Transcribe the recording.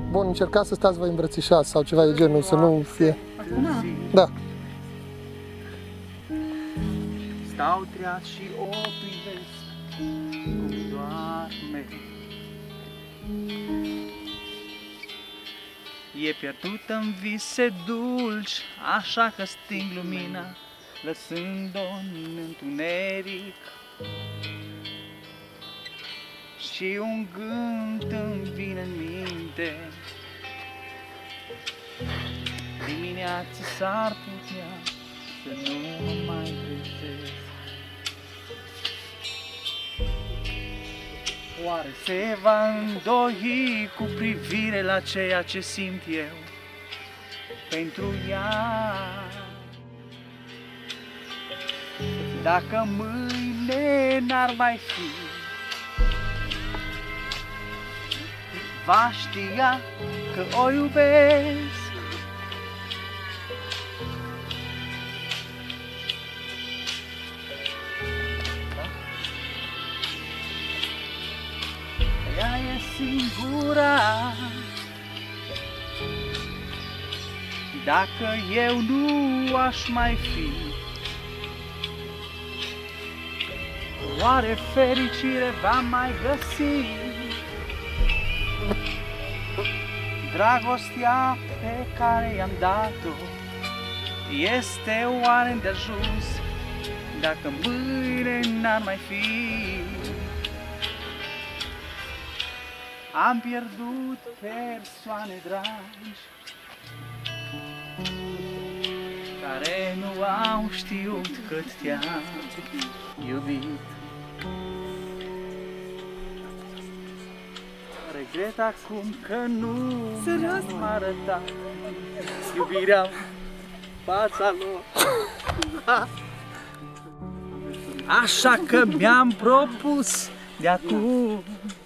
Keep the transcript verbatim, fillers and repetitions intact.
Bun, încercați să stați voi îmbrățișați sau ceva de genul, să nu fie... Da. Da. Stau treaz și o privesc cum doarme. E pierdută în vise dulci, așa că sting lumina, lăsând-o în întuneric. Și un gând îmi vine în minte, dimineața s-ar putea să nu mă mai trezesc. Oare se va îndoi cu privire la ceea ce simt eu pentru ea? Dacă mâine n-ar mai fi, va știa că o iubesc. Ea e singura. Dacă eu nu aș mai fi, oare fericire va mai găsi? Dragostea pe care i-am dat-o este oare îndeajuns dacă mâine n-ar mai fi? Am pierdut persoane dragi care nu au știut cât te-am iubit. Regret acum că nu mi-am arătat iubirea în fața lor. Așa că mi-am propus de acum